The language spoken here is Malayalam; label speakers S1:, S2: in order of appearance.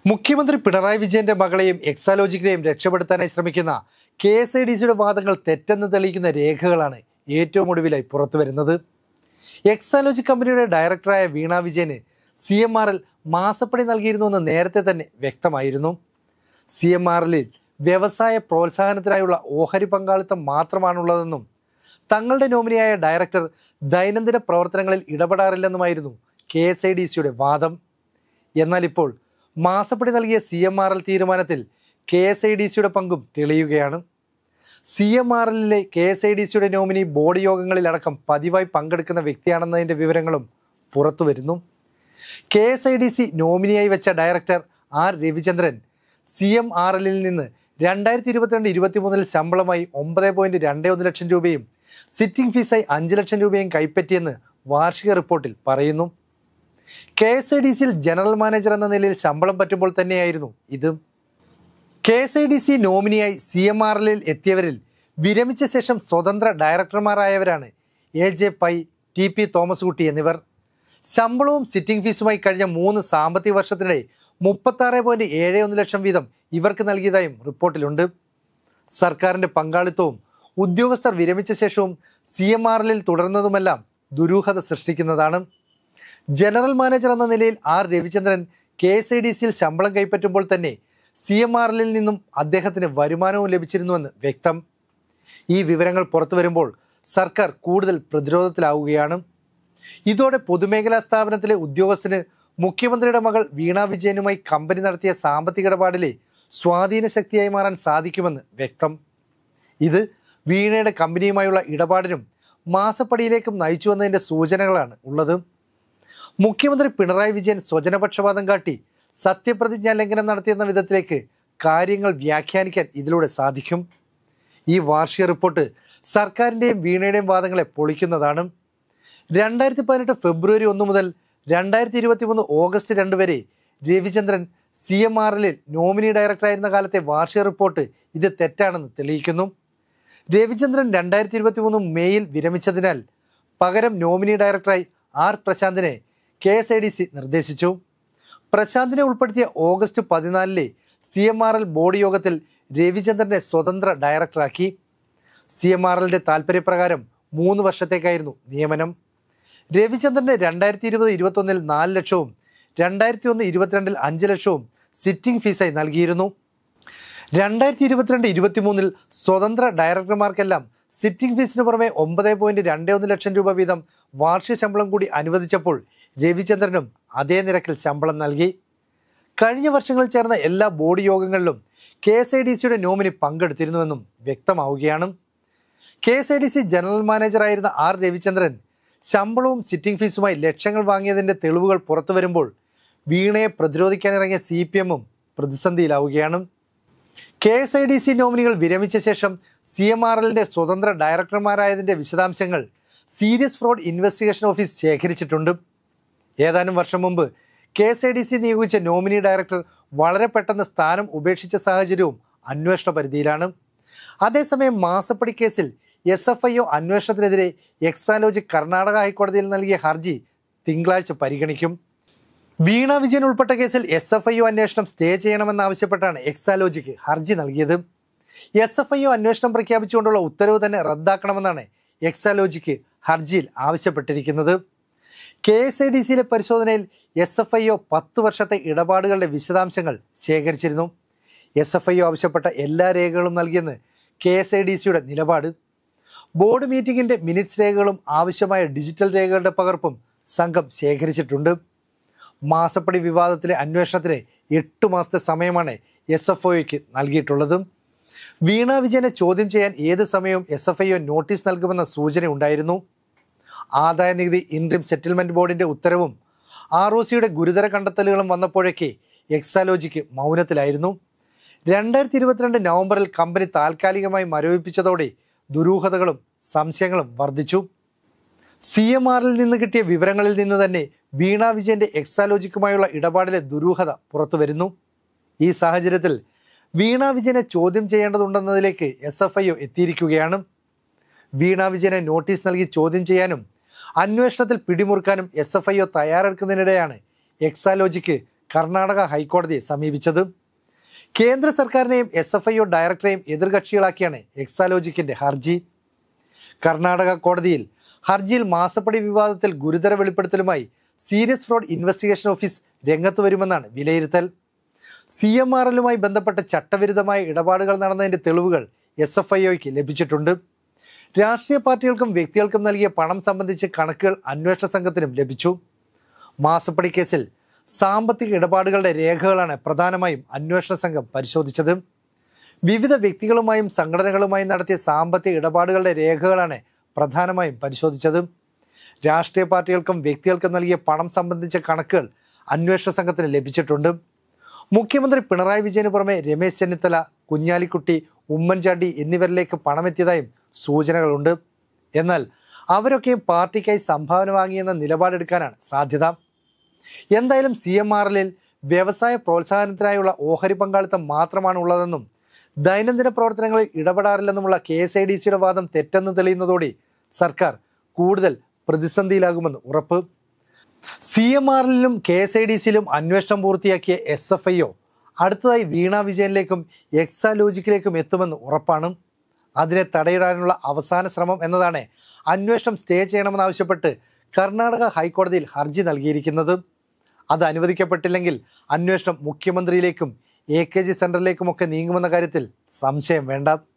S1: മുഖ്യമന്ത്രി പിണറായി വിജയന്റെ മകളെയും എക്സാലോജിക്കിനെയും രക്ഷപ്പെടുത്താനായി ശ്രമിക്കുന്ന KSIDCയുടെ വാദങ്ങൾ തെറ്റെന്ന് തെളിയിക്കുന്ന രേഖകളാണ് ഏറ്റവും ഒടുവിലായി പുറത്തുവരുന്നത്. എക്സാലോജിക് കമ്പനിയുടെ ഡയറക്ടറായ വീണ വിജയന് CMRL മാസപ്പടി നൽകിയിരുന്നുവെന്ന് നേരത്തെ തന്നെ വ്യക്തമായിരുന്നു. CMRLൽ വ്യവസായ പ്രോത്സാഹനത്തിനായുള്ള ഓഹരി പങ്കാളിത്തം മാത്രമാണുള്ളതെന്നും തങ്ങളുടെ നോമിനിയായ ഡയറക്ടർ ദൈനംദിന പ്രവർത്തനങ്ങളിൽ ഇടപെടാറില്ലെന്നുമായിരുന്നു KSIDCയുടെ വാദം. എന്നാൽ ഇപ്പോൾ മാസപ്പടി നൽകിയ CMRL തീരുമാനത്തിൽ KSIDCയുടെ പങ്കും തെളിയുകയാണ്. CMRLലെ KSIDCയുടെ നോമിനി ബോർഡ് യോഗങ്ങളിലടക്കം പതിവായി പങ്കെടുക്കുന്ന വ്യക്തിയാണെന്നതിൻ്റെ വിവരങ്ങളും പുറത്തു വരുന്നു. KSIDC നോമിനിയായി വെച്ച ഡയറക്ടർ R രവിചന്ദ്രൻ CMRLൽ നിന്ന് 2022-23 ശമ്പളമായി 9.21 ലക്ഷം രൂപയും സിറ്റിംഗ് ഫീസായി 5 ലക്ഷം രൂപയും കൈപ്പറ്റിയെന്ന് വാർഷിക റിപ്പോർട്ടിൽ പറയുന്നു. KSIDCയിൽ ജനറൽ മാനേജർ എന്ന നിലയിൽ ശമ്പളം പറ്റുമ്പോൾ തന്നെയായിരുന്നു ഇത്. KSIDC നോമിനിയായി CMRLൽ എത്തിയവരിൽ വിരമിച്ച ശേഷം സ്വതന്ത്ര ഡയറക്ടർമാരായവരാണ് AJ Pai, TP Thomas Kutty എന്നിവർ. ശമ്പളവും സിറ്റിംഗ് ഫീസുമായി കഴിഞ്ഞ 3 സാമ്പത്തിക വർഷത്തിനിടെ 36.71 ലക്ഷം വീതം ഇവർക്ക് നൽകിയതായും റിപ്പോർട്ടിലുണ്ട്. സർക്കാരിൻ്റെ പങ്കാളിത്തവും ഉദ്യോഗസ്ഥർ വിരമിച്ച ശേഷവും CMRLൽ തുടർന്നതുമെല്ലാം ദുരൂഹത സൃഷ്ടിക്കുന്നതാണ്. ജനറൽ മാനേജർ എന്ന നിലയിൽ R രവിചന്ദ്രൻ KSIDCയിൽ ശമ്പളം കൈപ്പറ്റുമ്പോൾ തന്നെ CMRLൽ നിന്നും അദ്ദേഹത്തിന് വരുമാനവും ലഭിച്ചിരുന്നുവെന്ന് വ്യക്തം. ഈ വിവരങ്ങൾ പുറത്തു വരുമ്പോൾ സർക്കാർ കൂടുതൽ പ്രതിരോധത്തിലാവുകയാണ്. ഇതോടെ പൊതുമേഖലാ സ്ഥാപനത്തിലെ ഉദ്യോഗസ്ഥന് മുഖ്യമന്ത്രിയുടെ മകൾ വീണ വിജയനുമായി കമ്പനി നടത്തിയ സാമ്പത്തിക ഇടപാടിലെ സ്വാധീന ശക്തിയായി മാറാൻ സാധിക്കുമെന്ന് വ്യക്തം. ഇത് വീണയുടെ കമ്പനിയുമായുള്ള ഇടപാടിനും മാസപ്പടിയിലേക്കും നയിച്ചുവെന്നതിൻ്റെ സൂചനകളാണ് ഉള്ളത്. മുഖ്യമന്ത്രി പിണറായി വിജയൻ സ്വജനപക്ഷപാതം കാട്ടി സത്യപ്രതിജ്ഞാ ലംഘനം നടത്തിയെന്ന വിധത്തിലേക്ക് കാര്യങ്ങൾ വ്യാഖ്യാനിക്കാൻ ഇതിലൂടെ സാധിക്കും. ഈ വാർഷിക റിപ്പോർട്ട് സർക്കാരിൻ്റെയും വീണയുടെയും വാദങ്ങളെ പൊളിക്കുന്നതാണ്. 2018 ഫെബ്രുവരി 1 മുതൽ 2023 ഓഗസ്റ്റ് 2 വരെ രവിചന്ദ്രൻ CMRLൽ നോമിനി ഡയറക്ടറായിരുന്ന കാലത്തെ വാർഷിക റിപ്പോർട്ട് ഇത് തെറ്റാണെന്ന് തെളിയിക്കുന്നു. രവിചന്ദ്രൻ 2023 മെയ്യിൽ വിരമിച്ചതിനാൽ പകരം നോമിനി ഡയറക്ടറായി R പ്രശാന്തിനെ KSIDC നിർദ്ദേശിച്ചു. പ്രശാന്തിനെ ഉൾപ്പെടുത്തിയ ഓഗസ്റ്റ് 14 CMRL ബോർഡ് യോഗത്തിൽ രവിചന്ദ്രനെ സ്വതന്ത്ര ഡയറക്ടറാക്കി. CMRLന്റെ താൽപ്പര്യപ്രകാരം 3 വർഷത്തേക്കായിരുന്നു നിയമനം. രവിചന്ദ്രന് 2020-21 4 ലക്ഷവും 2001-22 5 ലക്ഷവും സിറ്റിംഗ് ഫീസായി നൽകിയിരുന്നു. 2022-23 സ്വതന്ത്ര ഡയറക്ടർമാർക്കെല്ലാം സിറ്റിംഗ് ഫീസിന് പുറമെ 9.21 ലക്ഷം രൂപ വീതം വാർഷിക ശമ്പളം കൂടി അനുവദിച്ചപ്പോൾ രവിചന്ദ്രനും അതേ നിരക്കിൽ ശമ്പളം നൽകി. കഴിഞ്ഞ വർഷങ്ങളിൽ ചേർന്ന എല്ലാ ബോർഡ് യോഗങ്ങളിലും KSIDCയുടെ നോമിനി പങ്കെടുത്തിരുന്നുവെന്നും വ്യക്തമാവുകയാണ്. KSIDC ജനറൽ മാനേജറായിരുന്ന R രവിചന്ദ്രൻ ശമ്പളവും സിറ്റിംഗ് ഫീസുമായി ലക്ഷങ്ങൾ വാങ്ങിയതിൻ്റെ തെളിവുകൾ പുറത്തു വരുമ്പോൾ വീണയെ പ്രതിരോധിക്കാനിറങ്ങിയ CPMഉം പ്രതിസന്ധിയിലാവുകയാണ്. KSIDC നോമിനികൾ വിരമിച്ച ശേഷം CMRLന്റെ സ്വതന്ത്ര ഡയറക്ടർമാരായതിൻ്റെ വിശദാംശങ്ങൾ സീരിയസ് ഫ്രോഡ് ഇൻവെസ്റ്റിഗേഷൻ ഓഫീസ് ശേഖരിച്ചിട്ടുണ്ട്. ഏതാനും വർഷം മുമ്പ് KSIDC നിയോഗിച്ച നോമിനി ഡയറക്ടർ വളരെ പെട്ടെന്ന് സ്ഥാനം ഉപേക്ഷിച്ച സാഹചര്യവും അന്വേഷണ പരിധിയിലാണ്. അതേസമയം മാസപ്പടി കേസിൽ SFIO അന്വേഷണത്തിനെതിരെ എക്സാലോജിക് കർണാടക ഹൈക്കോടതിയിൽ നൽകിയ ഹർജി തിങ്കളാഴ്ച പരിഗണിക്കും. വീണ വിജയൻ ഉൾപ്പെട്ട കേസിൽ SFIO അന്വേഷണം സ്റ്റേ ചെയ്യണമെന്നാവശ്യപ്പെട്ടാണ് എക്സാലോജിക് ഹർജി നൽകിയത്. SFIO അന്വേഷണം പ്രഖ്യാപിച്ചുകൊണ്ടുള്ള ഉത്തരവ് തന്നെ റദ്ദാക്കണമെന്നാണ് എക്സാലോജിക് ഹർജിയിൽ ആവശ്യപ്പെട്ടിരിക്കുന്നത്. KSIDCയിലെ പരിശോധനയിൽ SFIO 10 വർഷത്തെ ഇടപാടുകളുടെ വിശദാംശങ്ങൾ ശേഖരിച്ചിരുന്നു. SFIO ആവശ്യപ്പെട്ട എല്ലാ രേഖകളും നൽകിയെന്ന് KSIDCയുടെ നിലപാട്. ബോർഡ് മീറ്റിംഗിൻ്റെ മിനിറ്റ്സ് രേഖകളും ആവശ്യമായ ഡിജിറ്റൽ രേഖകളുടെ പകർപ്പും സംഘം ശേഖരിച്ചിട്ടുണ്ട്. മാസപ്പടി വിവാദത്തിലെ അന്വേഷണത്തിന് 8 മാസത്തെ സമയമാണ് SFIOയ്ക്ക് നൽകിയിട്ടുള്ളത്. വീണ വിജയനെ ചോദ്യം ചെയ്യാൻ ഏത് സമയവും SFIO നോട്ടീസ് നൽകുമെന്ന സൂചന ഉണ്ടായിരുന്നു. ആദായ നികുതി ഇൻട്രീം സെറ്റിൽമെൻറ്റ് ബോർഡിൻ്റെ ഉത്തരവും ROCയുടെ ഗുരുതര കണ്ടെത്തലുകളും വന്നപ്പോഴേക്ക് എക്സാലോജിക്ക് മൗനത്തിലായിരുന്നു. 2022 നവംബറിൽ കമ്പനി താൽക്കാലികമായി മരവിപ്പിച്ചതോടെ ദുരൂഹതകളും സംശയങ്ങളും വർദ്ധിച്ചു. CMRLൽ നിന്ന് കിട്ടിയ വിവരങ്ങളിൽ നിന്ന് തന്നെ വീണ വിജയന്റെ എക്സാലോജിക്കുമായുള്ള ഇടപാടിലെ ദുരൂഹത പുറത്തു വരുന്നു. ഈ സാഹചര്യത്തിൽ വീണ വിജയനെ ചോദ്യം ചെയ്യേണ്ടതുണ്ടെന്നതിലേക്ക് SFIO എത്തിയിരിക്കുകയാണ്. വീണ വിജയനെ നോട്ടീസ് നൽകി ചോദ്യം ചെയ്യാനും അന്വേഷണത്തിൽ പിടിമുറുക്കാനും SFIO തയ്യാറെടുക്കുന്നതിനിടെയാണ് എക്സാലോജിക്ക് കർണാടക ഹൈക്കോടതിയെ സമീപിച്ചത്. കേന്ദ്ര സർക്കാരിനെയും SFIO ഡയറക്ടറെയും എതിർകക്ഷികളാക്കിയാണ് എക്സാലോജിക്കിന്റെ ഹർജി. കർണാടക കോടതിയിൽ ഹർജിയിൽ മാസപ്പടി വിവാദത്തിൽ ഗുരുതര വെളിപ്പെടുത്തലുമായി സീരിയസ് ഫ്രോഡ് ഇൻവെസ്റ്റിഗേഷൻ ഓഫീസ് രംഗത്ത് വരുമെന്നാണ് വിലയിരുത്തൽ. CMRLുമായി ബന്ധപ്പെട്ട ചട്ടവിരുദ്ധമായ ഇടപാടുകൾ നടന്നതിന്റെ തെളിവുകൾ SFIOയ്ക്ക് ലഭിച്ചിട്ടുണ്ട്. രാഷ്ട്രീയ പാർട്ടികൾക്കും വ്യക്തികൾക്കും നൽകിയ പണം സംബന്ധിച്ച് കണക്കുകൾ അന്വേഷണ സംഘത്തിനും ലഭിച്ചു. മാസപ്പടി കേസിൽ സാമ്പത്തിക ഇടപാടുകളുടെ രേഖകളാണ് പ്രധാനമായും അന്വേഷണ സംഘം പരിശോധിച്ചത്. വിവിധ വ്യക്തികളുമായും സംഘടനകളുമായും നടത്തിയ സാമ്പത്തിക ഇടപാടുകളുടെ രേഖകളാണ് പ്രധാനമായും പരിശോധിച്ചത്. രാഷ്ട്രീയ പാർട്ടികൾക്കും വ്യക്തികൾക്കും നൽകിയ പണം സംബന്ധിച്ച കണക്കുകൾ അന്വേഷണ സംഘത്തിന് ലഭിച്ചിട്ടുണ്ട്. മുഖ്യമന്ത്രി പിണറായി വിജയന് പുറമെ രമേശ് ചെന്നിത്തല, കുഞ്ഞാലിക്കുട്ടി, ഉമ്മൻചാണ്ടി എന്നിവരിലേക്ക് പണമെത്തിയതായും സൂചനകളുണ്ട്. എന്നാൽ അവരൊക്കെയും പാർട്ടിക്കായി സംഭാവന വാങ്ങിയെന്ന നിലപാടെടുക്കാനാണ് സാധ്യത. എന്തായാലും CMRLിൽ വ്യവസായ പ്രോത്സാഹനത്തിനായുള്ള ഓഹരി പങ്കാളിത്തം മാത്രമാണ് ഉള്ളതെന്നും ദൈനംദിന പ്രവർത്തനങ്ങളിൽ ഇടപെടാറില്ലെന്നുമുള്ള KSIDCയുടെ വാദം തെറ്റെന്ന് തെളിയുന്നതോടെ സർക്കാർ കൂടുതൽ പ്രതിസന്ധിയിലാകുമെന്ന് ഉറപ്പ്. CMRLിലും KSIDCയിലും അന്വേഷണം പൂർത്തിയാക്കിയ SFIO അടുത്തതായി വീണ വിജയനിലേക്കും എക്സാലോജിക്കിലേക്കും എത്തുമെന്ന് ഉറപ്പാണ്. അതിനെ തടയിടാനുള്ള അവസാന ശ്രമം എന്നതാണ് അന്വേഷണം സ്റ്റേ ചെയ്യണമെന്നാവശ്യപ്പെട്ട് കർണാടക ഹൈക്കോടതിയിൽ ഹർജി നൽകിയിരിക്കുന്നത്. അത് അനുവദിക്കപ്പെട്ടില്ലെങ്കിൽ അന്വേഷണം മുഖ്യമന്ത്രിയിലേക്കും AKG സെന്ററിലേക്കുമൊക്കെ നീങ്ങുമെന്ന കാര്യത്തിൽ സംശയം വേണ്ട.